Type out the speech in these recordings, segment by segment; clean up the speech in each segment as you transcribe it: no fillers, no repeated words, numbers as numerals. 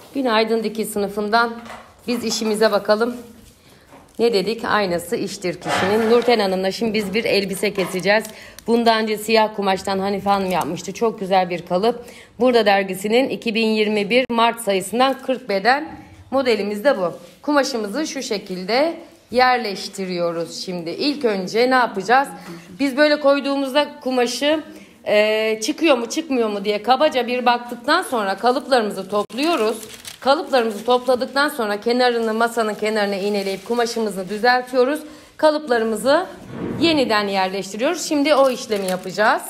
Günaydın dikiş sınıfından. Biz işimize bakalım. Ne dedik? Aynası iştir kişinin. Nurten Hanım'la şimdi biz bir elbise keseceğiz. Bundan önce siyah kumaştan Hanife Hanım yapmıştı. Çok güzel bir kalıp. Burada dergisinin 2021 Mart sayısından 40 beden modelimiz de bu. Kumaşımızı şu şekilde yerleştiriyoruz şimdi. İlk önce ne yapacağız? Biz böyle koyduğumuzda kumaşı çıkıyor mu çıkmıyor mu diye kabaca bir baktıktan sonra kalıplarımızı topluyoruz. Kalıplarımızı topladıktan sonra kenarını, masanın kenarına iğneleyip kumaşımızı düzeltiyoruz. Kalıplarımızı yeniden yerleştiriyoruz. Şimdi o işlemi yapacağız.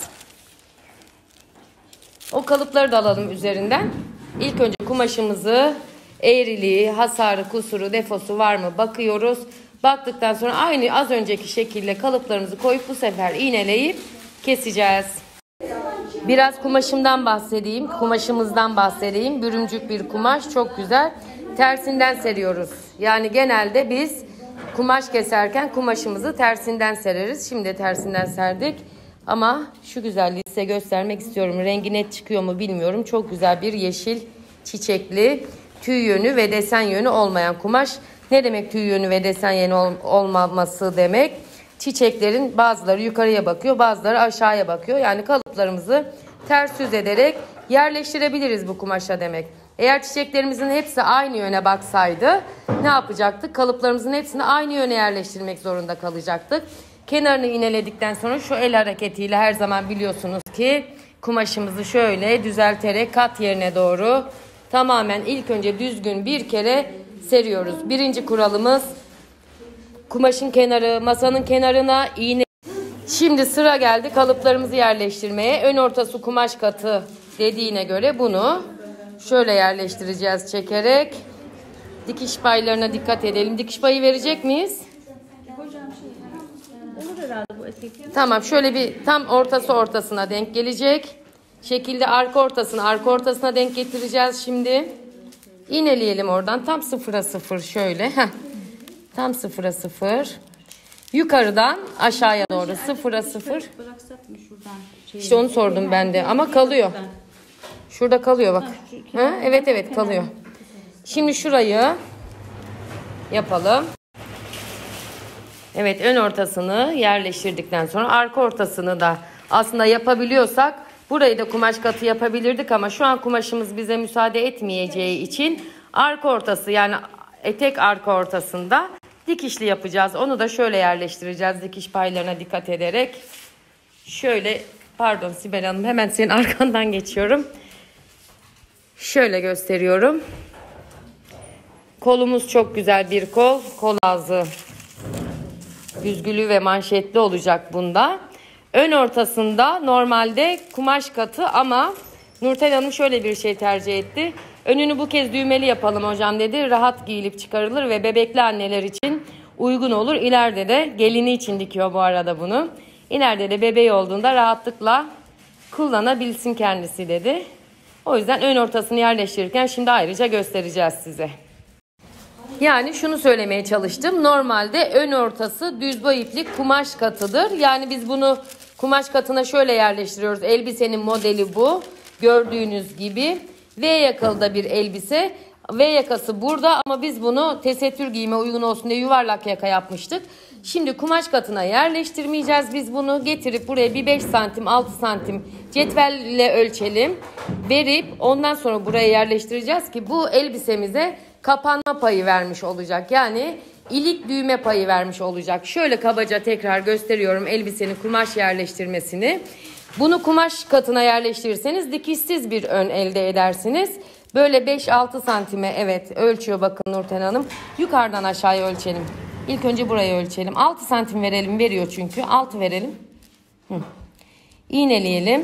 O kalıpları da alalım üzerinden. İlk önce kumaşımızı eğriliği, hasarı, kusuru, defosu var mı bakıyoruz. Baktıktan sonra aynı az önceki şekilde kalıplarımızı koyup bu sefer iğneleyip keseceğiz. Biraz kumaşımdan bahsedeyim. Kumaşımızdan bahsedeyim. Bürümcük bir kumaş. Çok güzel. Tersinden seriyoruz. Yani genelde biz kumaş keserken kumaşımızı tersinden sereriz. Şimdi tersinden serdik. Ama şu güzelliği size göstermek istiyorum. Rengi net çıkıyor mu bilmiyorum. Çok güzel bir yeşil çiçekli, tüy yönü ve desen yönü olmayan kumaş. Ne demek tüy yönü ve desen yönü olmaması demek? Çiçeklerin bazıları yukarıya bakıyor, bazıları aşağıya bakıyor. Yani kalıplarımızı ters yüz ederek yerleştirebiliriz bu kumaşa demek. Eğer çiçeklerimizin hepsi aynı yöne baksaydı ne yapacaktık? Kalıplarımızın hepsini aynı yöne yerleştirmek zorunda kalacaktık. Kenarını iğneledikten sonra şu el hareketiyle her zaman biliyorsunuz ki kumaşımızı şöyle düzelterek kat yerine doğru tamamen ilk önce düzgün bir kere seriyoruz. Birinci kuralımız kumaşın kenarı, masanın kenarına iğne. Şimdi sıra geldi kalıplarımızı yerleştirmeye. Ön ortası kumaş katı dediğine göre bunu şöyle yerleştireceğiz çekerek. Dikiş paylarına dikkat edelim. Dikiş payı verecek miyiz? Tamam, şöyle bir tam ortasına denk gelecek şekilde arka ortasına denk getireceğiz şimdi. İğneleyelim oradan tam 0'a 0 şöyle. Tam 0'a 0. Yukarıdan aşağıya doğru 0'a 0. İşte onu sordum ben de ama kalıyor. Şurada kalıyor bak. Ha? Evet kalıyor. Şimdi şurayı yapalım. Evet, ön ortasını yerleştirdikten sonra arka ortasını da aslında yapabiliyorsak burayı da kumaş katı yapabilirdik ama şu an kumaşımız bize müsaade etmeyeceği için arka ortası yani etek arka ortasında dikişli yapacağız. Onu da şöyle yerleştireceğiz dikiş paylarına dikkat ederek. Şöyle pardon Sibel Hanım hemen senin arkandan geçiyorum. Şöyle gösteriyorum. Kolumuz çok güzel bir kol. Kol ağzı büzgülü ve manşetli olacak bunda. Ön ortasında normalde kumaş katı ama Nurten Hanım şöyle bir şey tercih etti. Önünü bu kez düğmeli yapalım hocam dedi. Rahat giyilip çıkarılır ve bebekli anneler için uygun olur. İleride de gelini için dikiyor bu arada bunu. İleride de bebeği olduğunda rahatlıkla kullanabilsin kendisi dedi. O yüzden ön ortasını yerleştirirken şimdi ayrıca göstereceğiz size. Yani şunu söylemeye çalıştım. Normalde ön ortası düz boy iplik kumaş katıdır. Yani biz bunu kumaş katına şöyle yerleştiriyoruz. Elbisenin modeli bu. Gördüğünüz gibi V yakalı da bir elbise. V yakası burada ama biz bunu tesettür giyime uygun olsun diye yuvarlak yaka yapmıştık. Şimdi kumaş katına yerleştirmeyeceğiz. Biz bunu getirip buraya bir 5 santim 6 santim cetvelle ölçelim. Verip ondan sonra buraya yerleştireceğiz ki bu elbisemize kapanma payı vermiş olacak. Yani ilik düğme payı vermiş olacak. Şöyle kabaca tekrar gösteriyorum elbisenin kumaş yerleştirmesini. Bunu kumaş katına yerleştirirseniz dikişsiz bir ön elde edersiniz. Böyle 5-6 santime evet ölçüyor bakın Nurten Hanım. Yukarıdan aşağıya ölçelim. İlk önce burayı ölçelim. 6 santim verelim, veriyor çünkü. 6 verelim. İğneleyelim.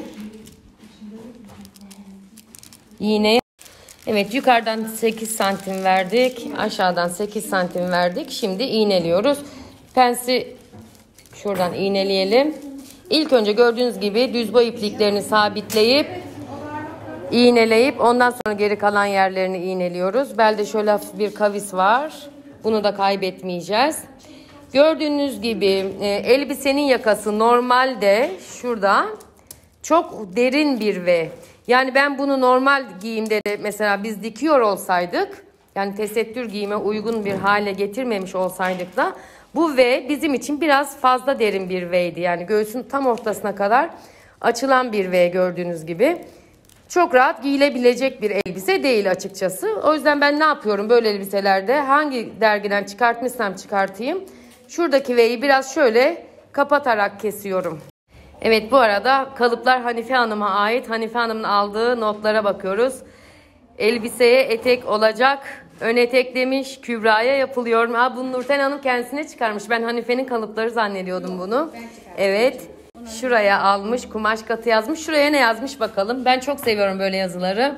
İğneyi. Evet, yukarıdan 8 santim verdik. Aşağıdan 8 santim verdik. Şimdi iğneliyoruz. Pensi şuradan iğneleyelim. İlk önce gördüğünüz gibi düz boy ipliklerini sabitleyip iğneleyip ondan sonra geri kalan yerlerini iğneliyoruz. Belde şöyle hafif bir kavis var. Bunu da kaybetmeyeceğiz. Gördüğünüz gibi elbisenin yakası normalde şurada çok derin bir V. Yani ben bunu normal giyimde de mesela biz dikiyor olsaydık, yani tesettür giyime uygun bir hale getirmemiş olsaydık da bu V bizim için biraz fazla derin bir V'ydi. Yani göğsün tam ortasına kadar açılan bir V gördüğünüz gibi. Çok rahat giyilebilecek bir elbise değil açıkçası. O yüzden ben ne yapıyorum böyle elbiselerde? Hangi dergiden çıkartmışsam çıkartayım. Şuradaki V'yi biraz şöyle kapatarak kesiyorum. Evet, bu arada kalıplar Hanife Hanım'a ait. Hanife Hanım'ın aldığı notlara bakıyoruz. Elbiseye etek olacak. Ön etek demiş. Kübra'ya yapılıyor. Bunu Nurten Hanım kendisine çıkarmış. Ben Hanife'nin kalıpları zannediyordum bunu. Evet. Şuraya almış. Kumaş katı yazmış. Şuraya ne yazmış bakalım. Ben çok seviyorum böyle yazıları.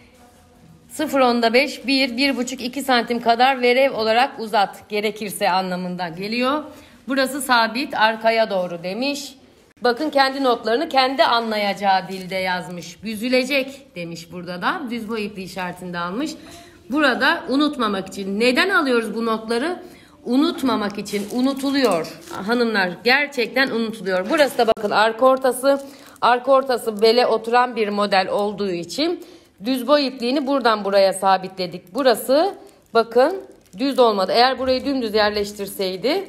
0.5, 1,5, 2 santim kadar verev olarak uzat. Gerekirse anlamında geliyor. Burası sabit. Arkaya doğru demiş. Bakın kendi notlarını kendi anlayacağı dilde yazmış. Büzülecek demiş burada da. Düz boy ipliği işaretinde almış. Burada unutmamak için. Neden alıyoruz bu notları? Unutmamak için. Unutuluyor. Hanımlar, gerçekten unutuluyor. Burası da bakın arka ortası. Arka ortası bele oturan bir model olduğu için düz boy ipliğini buradan buraya sabitledik. Burası bakın düz olmadı. Eğer burayı dümdüz yerleştirseydi,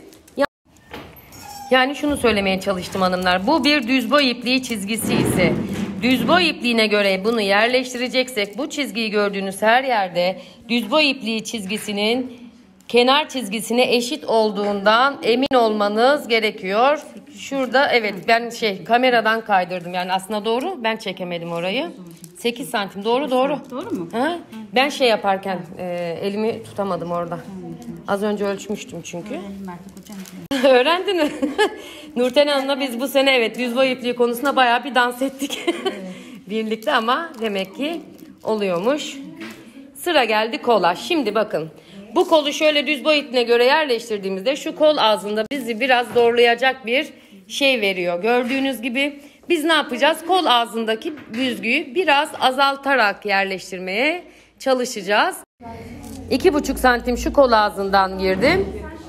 yani şunu söylemeye çalıştım hanımlar. Bu bir düz boy ipliği çizgisi ise düz boy ipliğine göre bunu yerleştireceksek bu çizgiyi gördüğünüz her yerde düz boy ipliği çizgisinin kenar çizgisine eşit olduğundan emin olmanız gerekiyor. Şurada evet ben kameradan kaydırdım. Yani aslında doğru, ben çekemedim orayı. 8 santim doğru. Doğru mu? Ha? Ben yaparken elimi tutamadım orada. Az önce ölçmüştüm çünkü. Öğrendin mi? Nurten Hanım'la biz bu sene evet düz boy ipliği konusunda bayağı bir dans ettik. Birlikte ama demek ki oluyormuş. Sıra geldi kola. Şimdi bakın. Bu kolu şöyle düz boy ipliğine göre yerleştirdiğimizde şu kol ağzında bizi biraz zorlayacak bir şey veriyor. Gördüğünüz gibi biz ne yapacağız? Kol ağzındaki büzgüyü biraz azaltarak yerleştirmeye çalışacağız. 2,5 santim şu kol ağzından girdim.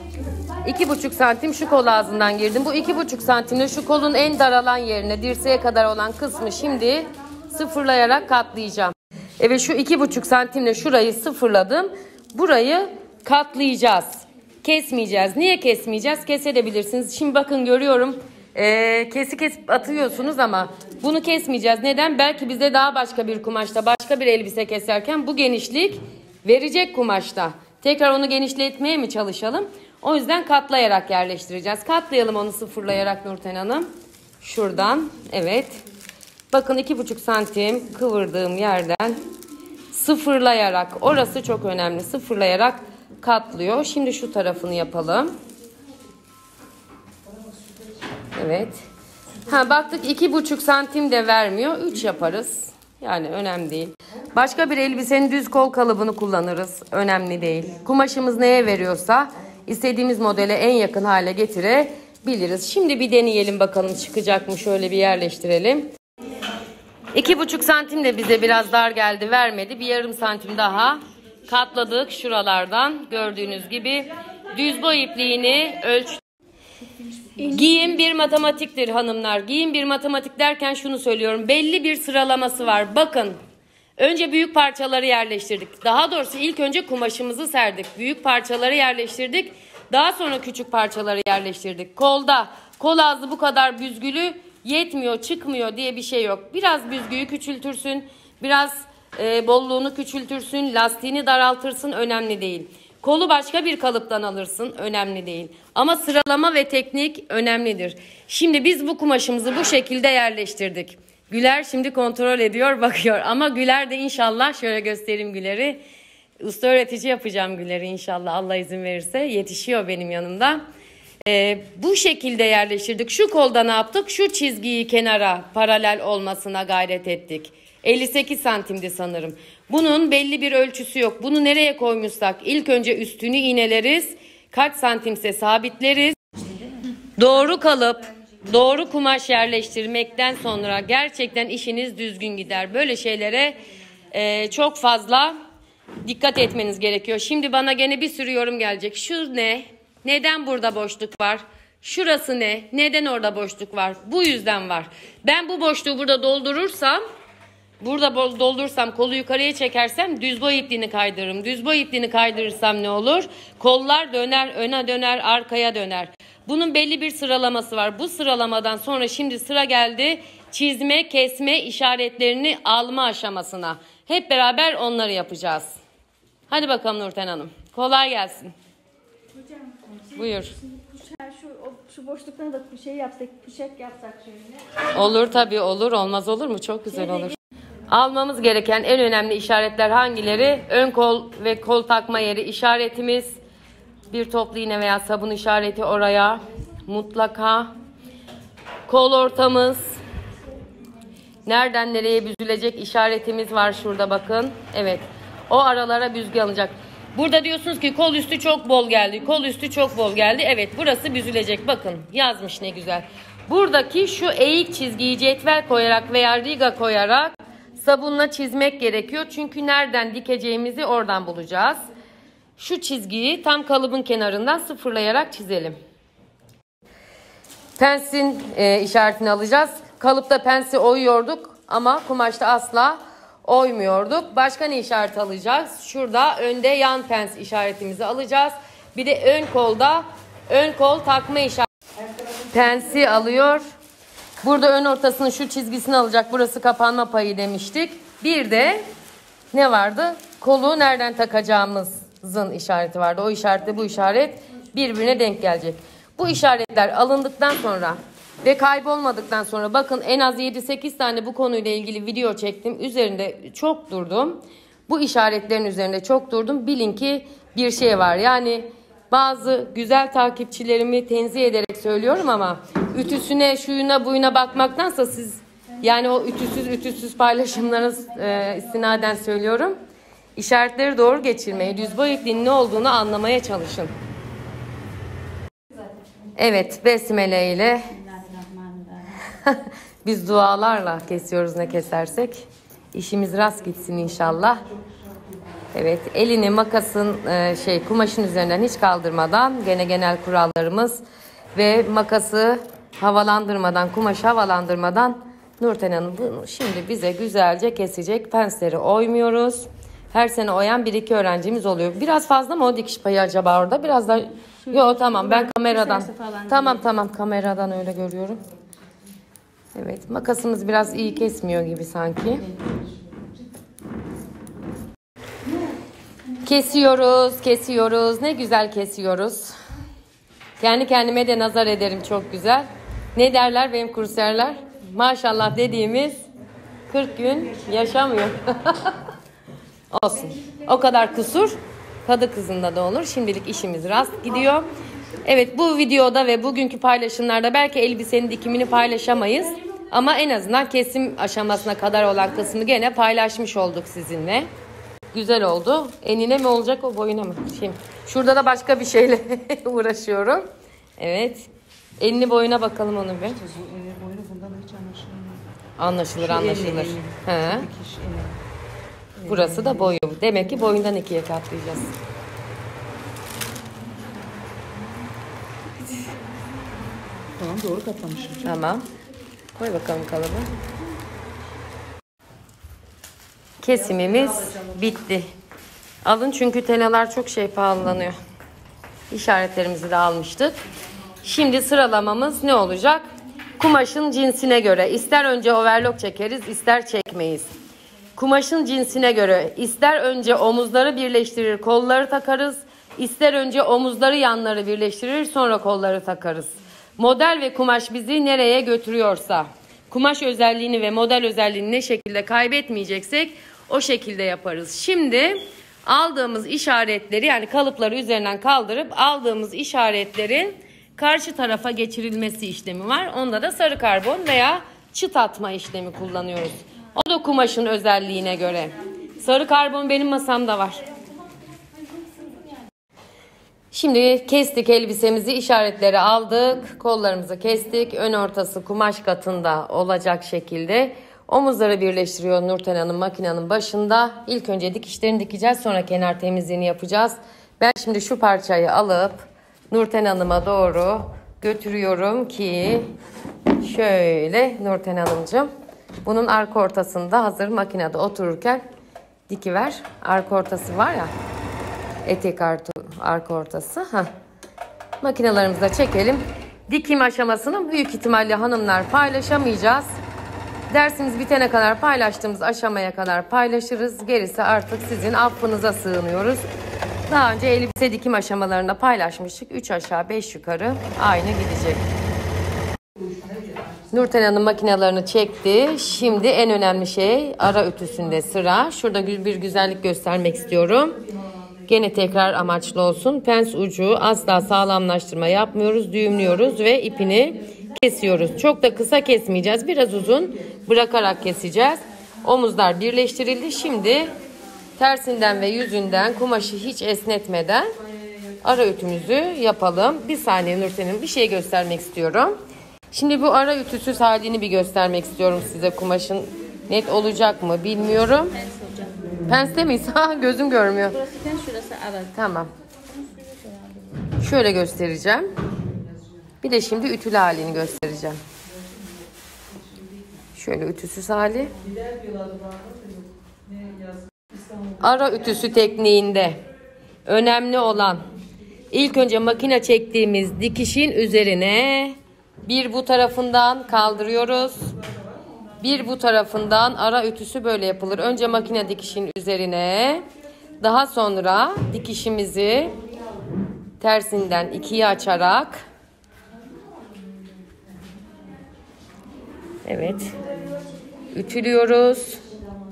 2,5 santim şu kol ağzından girdim. Bu 2,5 santimle şu kolun en daralan yerine dirseğe kadar olan kısmı şimdi sıfırlayarak katlayacağım. Evet, şu 2,5 santimle şurayı sıfırladım. Burayı katlayacağız. Kesmeyeceğiz. Niye kesmeyeceğiz? Kesebilirsiniz. Şimdi bakın görüyorum. Kesip atıyorsunuz ama bunu kesmeyeceğiz. Neden? Belki bize daha başka bir kumaşta, başka bir elbise keserken bu genişlik verecek kumaşta. Tekrar onu genişletmeye mi çalışalım? O yüzden katlayarak yerleştireceğiz. Katlayalım onu sıfırlayarak Nurten Hanım. Şuradan. Evet. Bakın 2,5 santim kıvırdığım yerden sıfırlayarak, orası çok önemli, sıfırlayarak katlıyor. Şimdi şu tarafını yapalım. Evet. Baktık 2,5 santim de vermiyor. 3 yaparız. Yani önemli değil. Başka bir elbisenin düz kol kalıbını kullanırız. Önemli değil. Kumaşımız neye veriyorsa istediğimiz modele en yakın hale getirebiliriz. Şimdi bir deneyelim bakalım çıkacak mı? Şöyle bir yerleştirelim. 2,5 santim de bize biraz dar geldi, vermedi. Bir yarım santim daha katladık şuralardan. Gördüğünüz gibi düz boy ipliğini ölçtük. Giyim bir matematiktir hanımlar. Giyim bir matematik derken şunu söylüyorum. Belli bir sıralaması var. Bakın. Önce büyük parçaları yerleştirdik. Daha doğrusu ilk önce kumaşımızı serdik. Büyük parçaları yerleştirdik. Daha sonra küçük parçaları yerleştirdik. Kolda kol ağzı bu kadar büzgülü yetmiyor, çıkmıyor diye bir şey yok. Biraz büzgüyü küçültürsün. Biraz bolluğunu küçültürsün. Lastiğini daraltırsın. Önemli değil. Kolu başka bir kalıptan alırsın. Önemli değil. Ama sıralama ve teknik önemlidir. Şimdi biz bu kumaşımızı bu şekilde yerleştirdik. Güler şimdi kontrol ediyor, bakıyor. Ama Güler de inşallah, şöyle göstereyim Güler'i. Usta öğretici yapacağım Güler'i inşallah, Allah izin verirse. Yetişiyor benim yanımda. Bu şekilde yerleştirdik. Şu kolda ne yaptık? Şu çizgiyi kenara paralel olmasına gayret ettik. 58 santimdi sanırım. Bunun belli bir ölçüsü yok. Bunu nereye koymuşsak ilk önce üstünü iğneleriz. Kaç santimse sabitleriz. Doğru kalıp, doğru kumaş yerleştirmekten sonra gerçekten işiniz düzgün gider. Böyle şeylere çok fazla dikkat etmeniz gerekiyor. Şimdi bana gene bir sürü yorum gelecek. Şu ne? Neden burada boşluk var? Şurası ne? Neden orada boşluk var? Bu yüzden var. Ben bu boşluğu burada doldurursam Burada doldurursam, kolu yukarıya çekersem düz boy ipliğini kaydırırım. Düz boy ipliğini kaydırırsam ne olur? Kollar döner, öne döner, arkaya döner. Bunun belli bir sıralaması var. Bu sıralamadan sonra şimdi sıra geldi çizme, kesme işaretlerini alma aşamasına. Hep beraber onları yapacağız. Hadi bakalım Nurten Hanım. Kolay gelsin. Hocam, buyur. Şu boşluklarına da bir şey yapsak, puşak yapsak şöyle. Olur tabii, olur. Olmaz olur mu? Çok güzel olur. Almamız gereken en önemli işaretler hangileri? Ön kol ve kol takma yeri işaretimiz. Bir toplu iğne veya sabun işareti oraya. Mutlaka. Kol ortamız. Nereden nereye büzülecek işaretimiz var şurada bakın. Evet. O aralara büzgü alınacak. Burada diyorsunuz ki kol üstü çok bol geldi. Kol üstü çok bol geldi. Evet, burası büzülecek. Bakın yazmış ne güzel. Buradaki şu eğik çizgiyi cetvel koyarak veya riga koyarak sabunla çizmek gerekiyor. Çünkü nereden dikeceğimizi oradan bulacağız. Şu çizgiyi tam kalıbın kenarından sıfırlayarak çizelim. Pensin işaretini alacağız. Kalıpta pensi oyuyorduk ama kumaşta asla oymuyorduk. Başka ne işaret alacağız? Şurada önde yan pens işaretimizi alacağız. Bir de ön kolda ön kol takma işareti. Pensi alıyor. Burada ön ortasının şu çizgisini alacak. Burası kapanma payı demiştik. Bir de ne vardı? Kolu nereden takacağımızın işareti vardı. O işaretle bu işaret birbirine denk gelecek. Bu işaretler alındıktan sonra ve kaybolmadıktan sonra bakın en az 7-8 tane bu konuyla ilgili video çektim. Üzerinde çok durdum. Bu işaretlerin üzerinde çok durdum. Bilin ki bir şey var. Yani bazı güzel takipçilerimi tenzih ederek söylüyorum ama ütüsüne, şuyuna, buyuna bakmaktansa siz yani o ütüsüz paylaşımlarınız istinaden söylüyorum. İşaretleri doğru geçirmeyi, düz boy ipliğinin ne olduğunu anlamaya çalışın. Evet, besmele ile biz dualarla kesiyoruz ne kesersek. İşimiz rast gitsin inşallah. Evet, elini makasın kumaşın üzerinden hiç kaldırmadan gene genel kurallarımız ve makası havalandırmadan, kumaşı havalandırmadan Nurten Hanım bunu şimdi bize güzelce kesecek. Pensleri oymuyoruz. Her sene oyan 1-2 öğrencimiz oluyor. Biraz fazla mı o dikiş payı acaba orada? Biraz da yok tamam ben kameradan. Tamam kameradan öyle görüyorum. Evet, makasımız biraz iyi kesmiyor gibi sanki. Kesiyoruz. Ne güzel kesiyoruz. Kendi kendime de nazar ederim çok güzel. Ne derler benim kursiyerler? Maşallah dediğimiz 40 gün yaşamıyor. Olsun. O kadar kusur kadı kızında da olur. Şimdilik işimiz rast gidiyor. Evet, bu videoda ve bugünkü paylaşımlarda belki elbisenin dikimini paylaşamayız. Ama en azından kesim aşamasına kadar olan kısmı gene paylaşmış olduk sizinle. Güzel oldu. Enine mi olacak o boyuna mı? Şimdi şurada da başka bir şeyle uğraşıyorum. Evet. Enini boyuna bakalım onu bir. Boyunu bundan hiç anlaşılmıyor. Anlaşılır. He. Burası da boyu. Demek ki boyundan 2'ye katlayacağız. Tamam, doğru katlamışım. Tamam. Koy bakalım kalıbı. Kesimimiz bitti. Alın çünkü tenalar çok pahalanıyor. İşaretlerimizi de almıştık. Şimdi sıralamamız ne olacak? Kumaşın cinsine göre ister önce overlock çekeriz, ister çekmeyiz. Kumaşın cinsine göre ister önce omuzları birleştirir, kolları takarız, ister önce omuzları yanları birleştirir, sonra kolları takarız. Model ve kumaş bizi nereye götürüyorsa, kumaş özelliğini ve model özelliğini ne şekilde kaybetmeyeceksek o şekilde yaparız. Şimdi aldığımız işaretleri yani kalıpları üzerinden kaldırıp aldığımız işaretlerin karşı tarafa geçirilmesi işlemi var. Onda da sarı karbon veya çıt atma işlemi kullanıyoruz. O da kumaşın özelliğine göre. Sarı karbon benim masamda var. Şimdi kestik elbisemizi, işaretleri aldık, kollarımızı kestik. Ön ortası kumaş katında olacak şekilde omuzları birleştiriyor Nurten Hanım makinenin başında. İlk önce dikişlerini dikeceğiz, sonra kenar temizliğini yapacağız. Ben şimdi şu parçayı alıp Nurten Hanım'a doğru götürüyorum ki şöyle Nurten Hanımcığım Bunun arka ortasında hazır makinede otururken dikiver. Arka ortası var ya, etek arka ortası. Makinelerimizi de çekelim. Dikim aşamasını büyük ihtimalle hanımlar paylaşamayacağız. Dersimiz bitene kadar paylaştığımız aşamaya kadar paylaşırız. Gerisi artık sizin affınıza sığınıyoruz. Daha önce elbise dikim aşamalarında paylaşmıştık. 3 aşağı 5 yukarı aynı gidecek. Nurten Hanım makinelerini çekti. Şimdi en önemli şey ara ütüsünde sıra. Şurada bir güzellik göstermek istiyorum. Gene tekrar amaçlı olsun. Pens ucu asla sağlamlaştırma yapmıyoruz. Düğümlüyoruz ve ipini kesiyoruz. Çok da kısa kesmeyeceğiz. Biraz uzun bırakarak keseceğiz. Omuzlar birleştirildi. Şimdi tersinden ve yüzünden kumaşı hiç esnetmeden ara ütümüzü yapalım. Bir saniye Nurten'im, bir şey göstermek istiyorum. Şimdi bu ara ütüsüz halini bir göstermek istiyorum size. Kumaşın net olacak mı bilmiyorum. Pens'te miyiz? Gözüm görmüyor. Burası pens, şurası ara. Tamam. Şöyle göstereceğim. Bir de şimdi ütülü halini göstereceğim. Şöyle ütüsüz hali. Ara ütüsü tekniğinde önemli olan ilk önce makine çektiğimiz dikişin üzerine bir bu tarafından kaldırıyoruz. Bir bu tarafından ara ütüsü böyle yapılır. Önce makine dikişin üzerine, daha sonra dikişimizi tersinden ikiye açarak, evet, ütülüyoruz.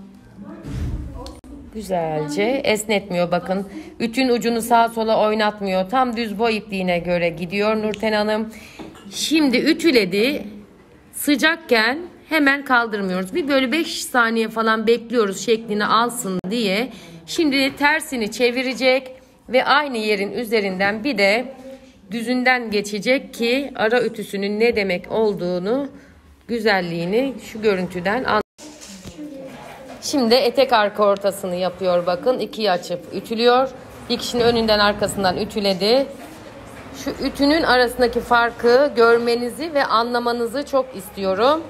Güzelce esnetmiyor bakın. Ütün ucunu sağa sola oynatmıyor. Tam düz boy ipliğine göre gidiyor Nurten Hanım. Şimdi ütüledi. Sıcakken hemen kaldırmıyoruz. Bir böyle 5 saniye falan bekliyoruz şeklini alsın diye. Şimdi tersini çevirecek ve aynı yerin üzerinden bir de düzünden geçecek ki ara ütüsünün ne demek olduğunu, güzelliğini şu görüntüden anlayın. Şimdi etek arka ortasını yapıyor bakın. İkiye açıp ütülüyor. Dikişin önünden arkasından ütüledi. Şu ütünün arasındaki farkı görmenizi ve anlamanızı çok istiyorum.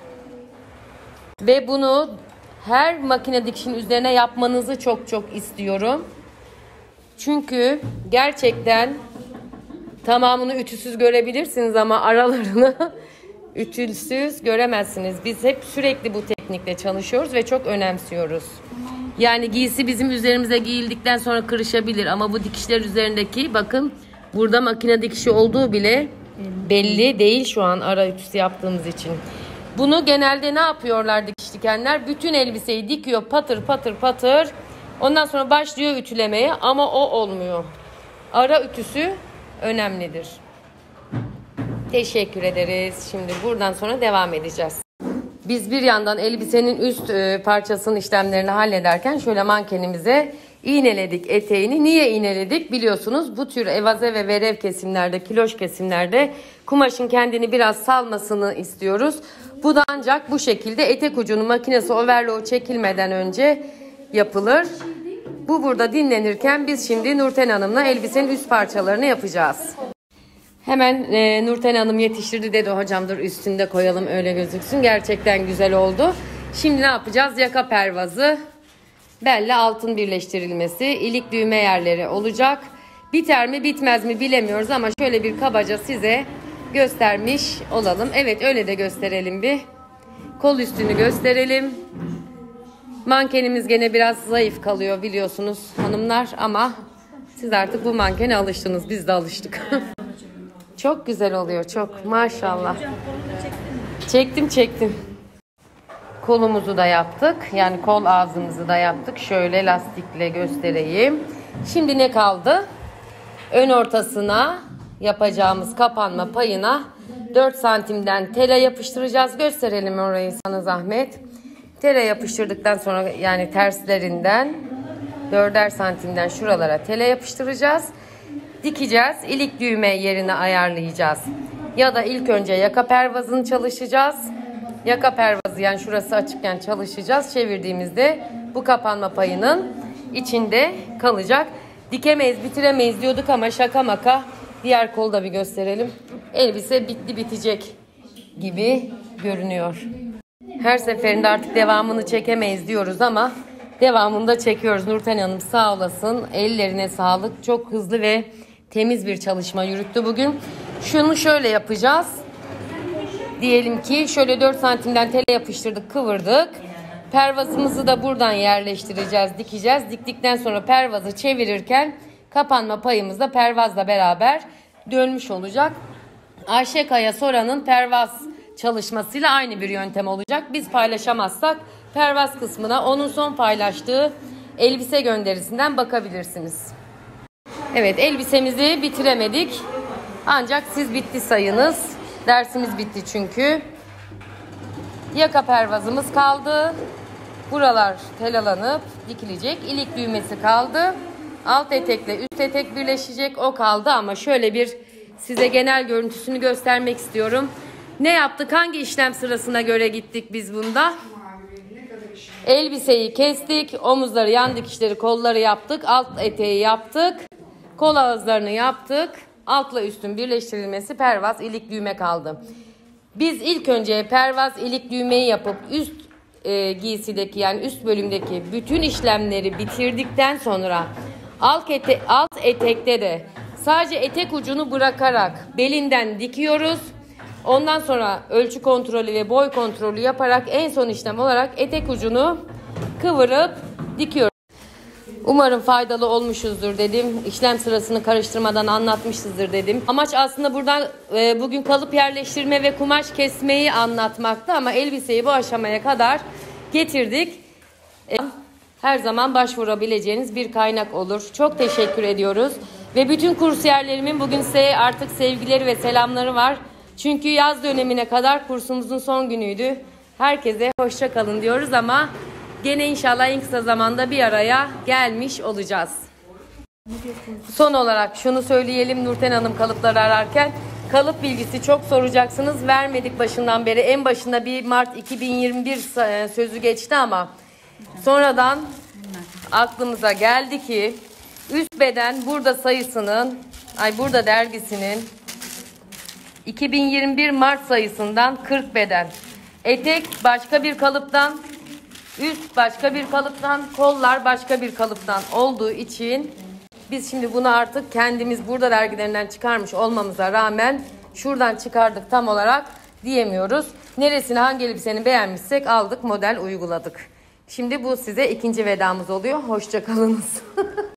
Ve bunu her makine dikişin üzerine yapmanızı çok istiyorum. Çünkü gerçekten tamamını ütüsüz görebilirsiniz ama aralarını ütüsüz göremezsiniz. Biz hep sürekli bu teknikle çalışıyoruz ve çok önemsiyoruz. Yani giysi bizim üzerimize giyildikten sonra kırışabilir ama bu dikişler üzerindeki bakın burada makine dikişi olduğu bile belli değil şu an ara ütüsü yaptığımız için. Bunu genelde ne yapıyorlar dikiş dikenler? Bütün elbiseyi dikiyor patır patır. Ondan sonra başlıyor ütülemeye ama o olmuyor. Ara ütüsü önemlidir. Teşekkür ederiz. Şimdi buradan sonra devam edeceğiz. Biz bir yandan elbisenin üst parçasının işlemlerini hallederken şöyle mankenimize iğneledik eteğini. Niye iğneledik? Biliyorsunuz bu tür evaze ve verev kesimlerde, kiloş kesimlerde kumaşın kendini biraz salmasını istiyoruz. Bu da ancak bu şekilde etek ucunun makinesi overlock çekilmeden önce yapılır. Bu burada dinlenirken biz şimdi Nurten Hanım'la elbisenin üst parçalarını yapacağız. Hemen Nurten Hanım yetiştirdi dedi, hocam dur üstünde koyalım öyle gözüksün. Gerçekten güzel oldu. Şimdi ne yapacağız? Yaka pervazı, belle altın birleştirilmesi, ilik düğme yerleri olacak. Biter mi bitmez mi bilemiyoruz ama şöyle bir kabaca size göstermiş olalım. Evet, öyle de gösterelim bir. Kol üstünü gösterelim. Mankenimiz gene biraz zayıf kalıyor biliyorsunuz hanımlar ama siz artık bu mankene alıştınız, biz de alıştık. Çok güzel oluyor, çok maşallah. Çektim. Kolumuzu da yaptık. Yani kol ağzımızı da yaptık. Şöyle lastikle göstereyim. Şimdi ne kaldı? Ön ortasına yapacağımız kapanma payına 4 santimden tela yapıştıracağız. Gösterelim orayı sana zahmet. Tela yapıştırdıktan sonra yani terslerinden 4'er santimden şuralara tela yapıştıracağız. Dikeceğiz. İlik düğme yerini ayarlayacağız. Ya da ilk önce yaka pervazını çalışacağız. Yaka pervazı yani şurası açıkken çalışacağız. Çevirdiğimizde bu kapanma payının içinde kalacak. Dikemeyiz, bitiremeyiz diyorduk ama şaka maka diğer kolu da bir gösterelim. Elbise bitti bitecek gibi görünüyor. Her seferinde artık devamını çekemeyiz diyoruz ama devamını da çekiyoruz. Nurten Hanım sağ olasın. Ellerine sağlık. Çok hızlı ve temiz bir çalışma yürüttü bugün. Şunu şöyle yapacağız. Diyelim ki şöyle 4 santimden tele yapıştırdık, kıvırdık. Pervazımızı da buradan yerleştireceğiz, dikeceğiz. Diktikten sonra pervazı çevirirken kapanma payımız da pervazla beraber dönmüş olacak. Ayşe Kaya Sora'nın pervaz çalışmasıyla aynı bir yöntem olacak. Biz paylaşamazsak pervaz kısmına onun son paylaştığı elbise gönderisinden bakabilirsiniz. Evet, elbisemizi bitiremedik. Ancak siz bitti sayınız. Dersimiz bitti çünkü. Yaka pervazımız kaldı. Buralar telalanıp dikilecek. İlik düğmesi kaldı. Alt etekle üst etek birleşecek. O kaldı ama şöyle bir size genel görüntüsünü göstermek istiyorum. Ne yaptık? Hangi işlem sırasına göre gittik biz bunda? Elbiseyi kestik. Omuzları, yan dikişleri, kolları yaptık. Alt eteği yaptık. Kol ağızlarını yaptık. Altla üstün birleştirilmesi, pervaz, ilik, düğme kaldı. Biz ilk önce pervaz, ilik, düğmeyi yapıp üst giysideki yani üst bölümdeki bütün işlemleri bitirdikten sonra alt etekte de sadece etek ucunu bırakarak belinden dikiyoruz. Ondan sonra ölçü kontrolü ve boy kontrolü yaparak en son işlem olarak etek ucunu kıvırıp dikiyoruz. Umarım faydalı olmuşuzdur dedim. İşlem sırasını karıştırmadan anlatmışızdır dedim. Amaç aslında burada bugün kalıp yerleştirme ve kumaş kesmeyi anlatmaktı ama elbiseyi bu aşamaya kadar getirdik. Her zaman başvurabileceğiniz bir kaynak olur. Çok teşekkür ediyoruz. Ve bütün kursiyerlerimin bugün size artık sevgileri ve selamları var. Çünkü yaz dönemine kadar kursumuzun son günüydü. Herkese hoşça kalın diyoruz ama gene inşallah en kısa zamanda bir araya gelmiş olacağız. Son olarak şunu söyleyelim Nurten Hanım kalıpları ararken. Kalıp bilgisi çok soracaksınız. Vermedik başından beri. En başında bir Mart 2021 sözü geçti ama sonradan aklımıza geldi ki üst beden burada sayısının, burada dergisinin 2021 Mart sayısından 40 beden. Etek başka bir kalıptan, üst başka bir kalıptan, kollar başka bir kalıptan olduğu için biz şimdi bunu artık kendimiz burada dergilerinden çıkarmış olmamıza rağmen şuradan çıkardık tam olarak diyemiyoruz. Neresini hangi elbiseni beğenmişsek aldık, model uyguladık. Şimdi bu size ikinci vedamız oluyor. Hoşça kalınız.